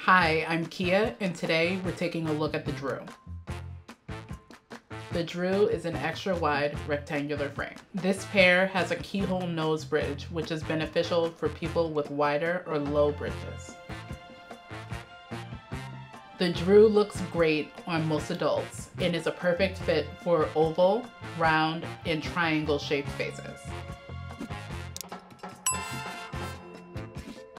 Hi, I'm Kia, and today we're taking a look at the Drew. The Drew is an extra wide rectangular frame. This pair has a keyhole nose bridge, which is beneficial for people with wider or low bridges. The Drew looks great on most adults and is a perfect fit for oval, round, and triangle shaped faces.